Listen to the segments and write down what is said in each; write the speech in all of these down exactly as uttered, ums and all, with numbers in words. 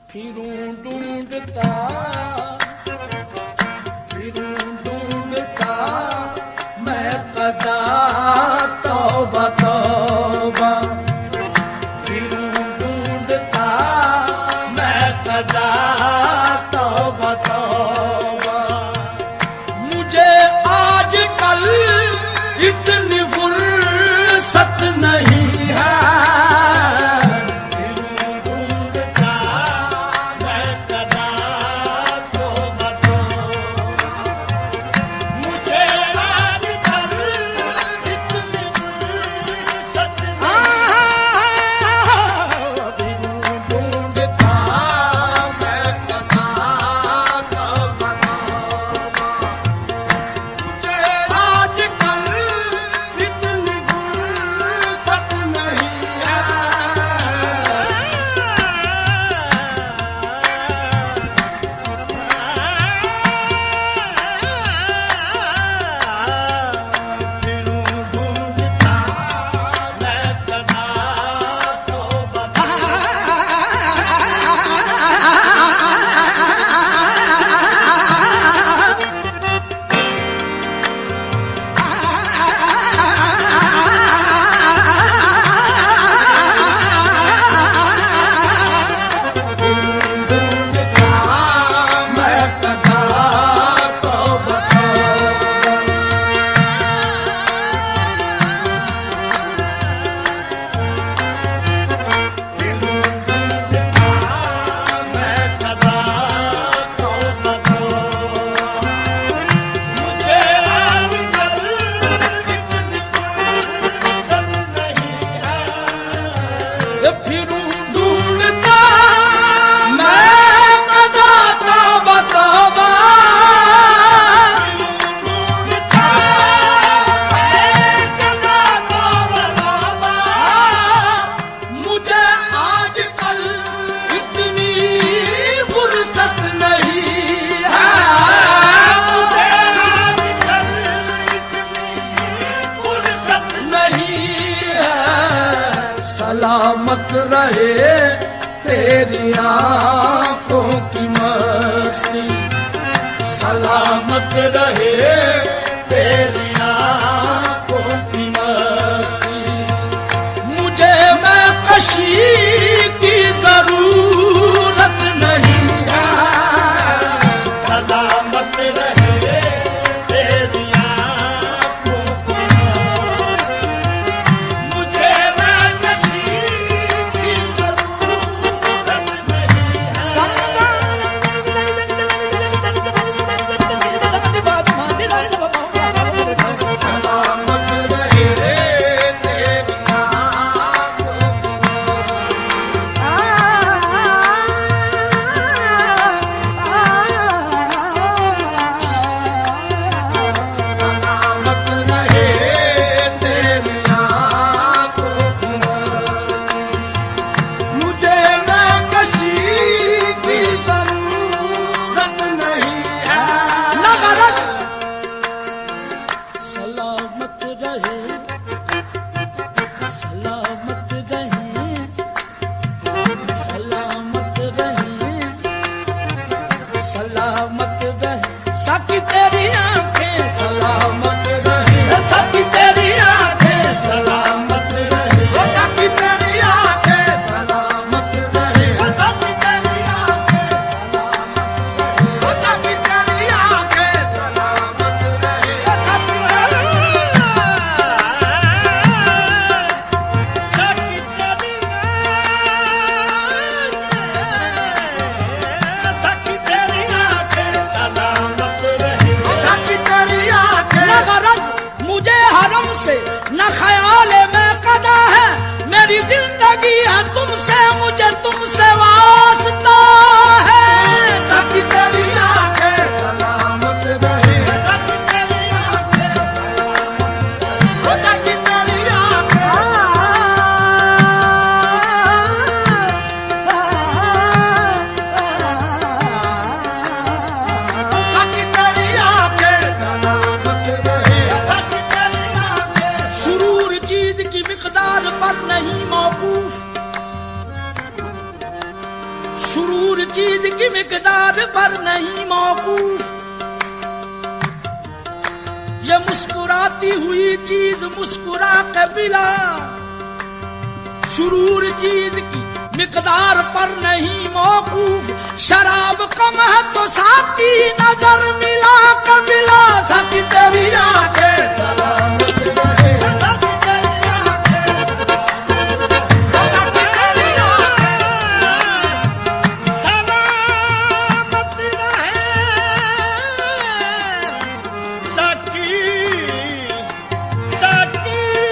फिरूं ढूंढता फिरूं ढूंढता मैं कदा तौबा तौबा फिरूं ढूंढता मैं कदा तौबा तौबा मुझे आजकल इतनी फुर्सत नहीं है सलामत रहे तेरी आंखों की मस्ती सलामत रहे तेरी आंखों की मस्ती मुझे मैं कशी की जरूरत नहीं है सलामत रहे तेरी आंखों की मस्ती मुझे मैं कशी की जरूरत नहीं है सलामत रहे तेरी आंखों की सलामत रहे तेरी आंखों की मुझे मैं कशी की जरूरत नहीं है नगरत सलामत रहे सलामत रहे सलामत रहे सलामत रहे साकी तेरी आंखें सलामत रहे साकी तेरी आंखें सलामत रहे साकी तेरी आंखें सलामत रहे साकी तेरी आंखें सलामत रहे साकी तेरी आंखें सलामत रहे साकी तेरी साकी तेरी आंखें सलामत रहे सुरूर चीज की मिकदार पर नहीं मौकूफ, ये मुस्कुराती हुई चीज मुस्कुरा के बिला। सुरूर चीज की मिकदार पर नहीं मौकूफ, शराब कम है तो साकी नजर मिला कबिला। साकी तेरी आंखें सलामत रहे, साकी तेरी आंखें सलामत रहे, साकी साकी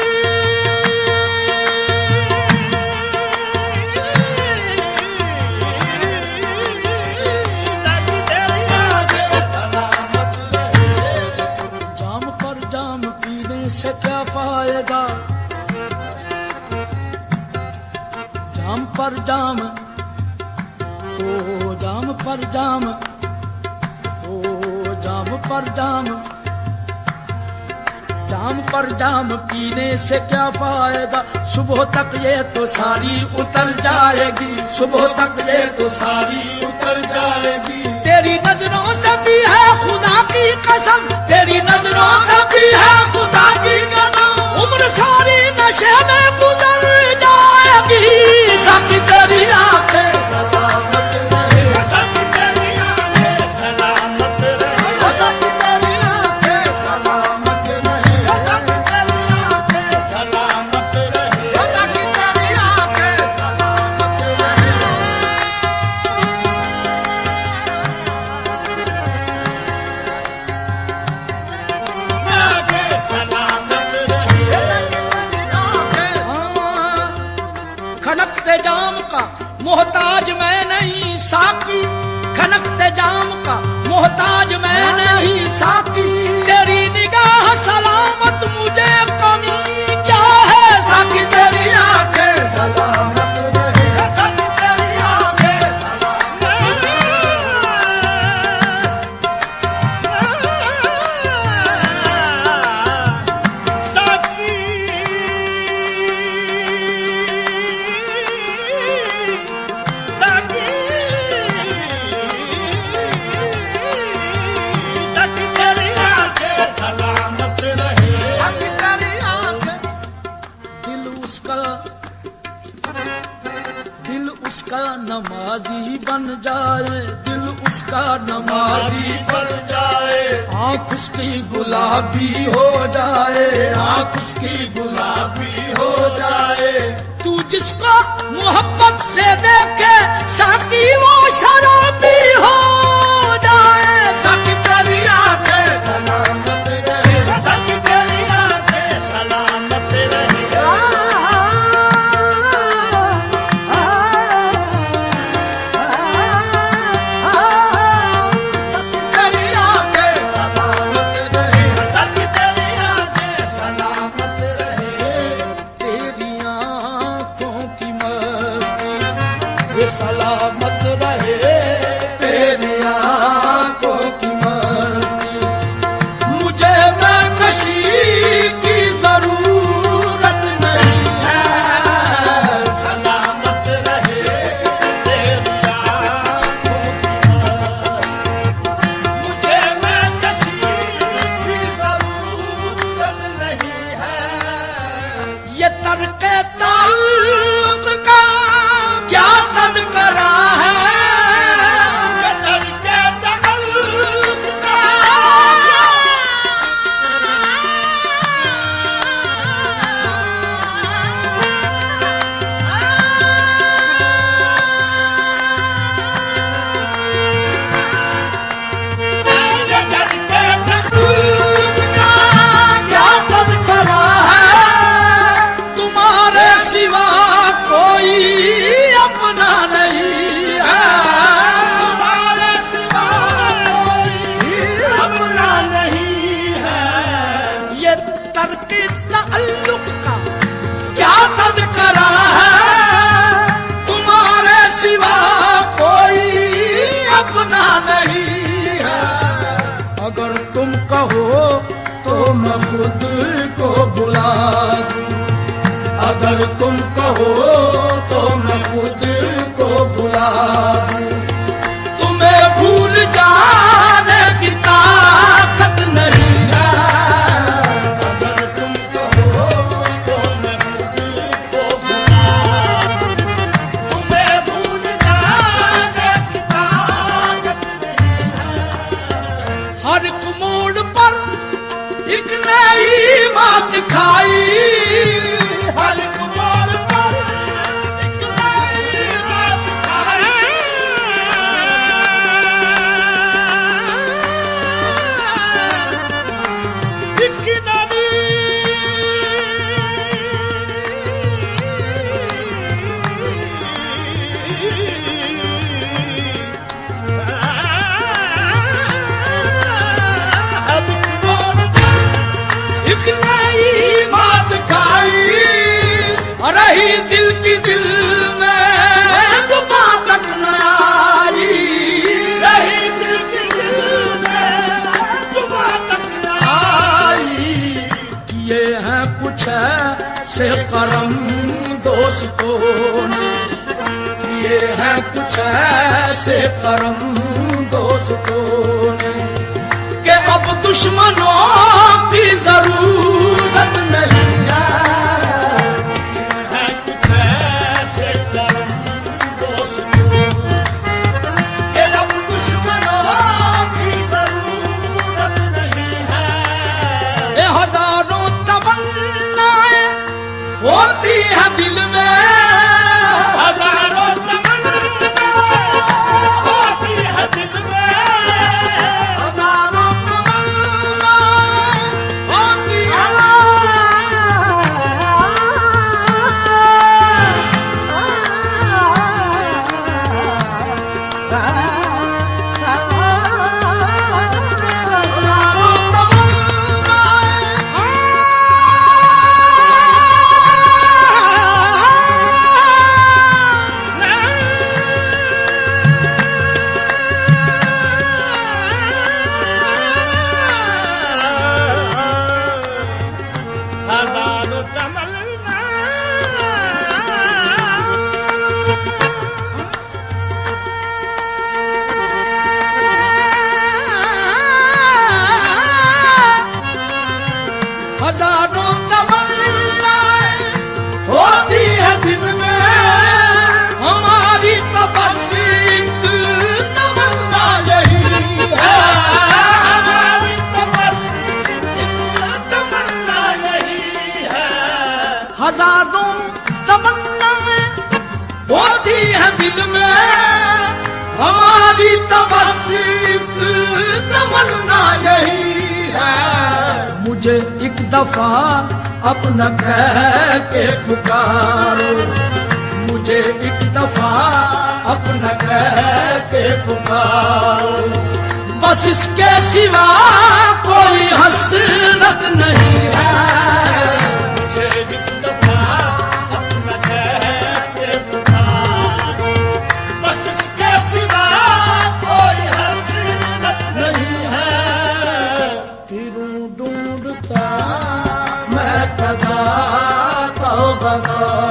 से क्या फायदा, जाम पर जाम, ओ जाम पर जाम, ओ जाम पर जाम, जाम पर जाम पीने से क्या फायदा। सुबह तक ये तो सारी उतर जाएगी, सुबह तक ये तो सारी उतर जाएगी। तेरी नजरों से भी है खुदा की कसम, तेरी नजरों से भी है खुदा की कसम, उम्र सारी नशे में गुजर जाएगी। साकी तेरी आंखें सलामत रहे, साकी तेरी आंखें सलामत रहे, साकी तेरी आंखें सलामत रहे, साकी तेरी आंखें सलामत रहे, साकी तेरी आंखें सलामत रहे। खनकते जाम का मोहताज मैं नहीं साकी, खनकते जाम का मोहताज मैं नहीं साकी। तेरी निगाह सलामत मुझे कमी क्या है। साकी तेरी आंखें सलामत रहे, साकी तेरी आंखें सलामत साकी साकी साकी तेरी आंखें सलामत रहे, साकी तेरी आंखें। दिल उसका दिल उसका नमाजी बन जाए, दिल उसका नमाजी बन जाए। आँख उसकी गुलाबी हो जाए, आँख उसकी गुलाबी हो जाए। तू जिसको मोहब्बत से देखे साकी वो शराबी हो जाए। साकी तेरी आंखें सलामत रहे, साकी तेरी आंखें सलामत रहे, तेरी आंखें सलामत रहे, साकी तेरी आंखें सलामत रहे। तेरी आंखों की मस्ती ये सलामत रहे, तेरी आंखों की मस्ती। मुझे मैं कशी की जरूरत नहीं है, सलामत रहे तेरी आंखों की मस्ती। मुझे मैं कशी की जरूरत नहीं है। ये तर्के ताल्लुक का क्या तज़किरा है, ये तर्के ताल्लुक का ये तर्के ताल्लुक का क्या तज़किरा है। तुम्हारे सिवा कोई अपना नहीं है, तुम्हारे सिवा कोई अपना नहीं है। ये तर्के ताल्लुक का क्या तज़किरा है। तुम्हारे सिवा कोई अपना नहीं है। अगर तुम कहो तो मैं खुद को बुला दूं, अगर तुम कहो तो मैं खुद को बुला दूं। रही दिल की दिल में जुबां तक न आई, रही दिल की दिल में जुबां तक न आई। किए हैं कुछ ऐसे करम दोस्तों ने, किए हैं कुछ ऐसे करम दोस्तों ने कि अब दुश्मनों की जरूरत नहीं है। है कुछ ऐसे करम दोस्तों कि अब दुश्मनों की जरूरत नहीं है। ये हजारों तमन्नाएं होती है दिल में, हजारों तमन्नाएं होती है दिल में, हजारों तमन्नाएं होती है। हजारों तमन्ना हजारों तमन्नाएं होती है दिल में, हमारी तो बस एक तमन्ना यही है। हमारी तो बस एक तमन्ना यही है। हजारों तमन्नाएं होती है दिल में, हमारी तो बस एक तमन्ना यही है। मुझे एक दफा अपना कह के पुकारो, मुझे एक दफा अपना कह के पुकारो, बस इसके सिवा कोई हसरत नहीं है। मुझे एक दफा अपना कह के पुकारो, बस इसके सिवा कोई हसरत नहीं है। फिरूं ढूंढता मैं कदा तौबा